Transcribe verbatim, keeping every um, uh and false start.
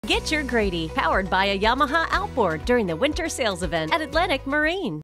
Get your Grady, powered by a Yamaha outboard during the winter sales event at Atlantic Marine.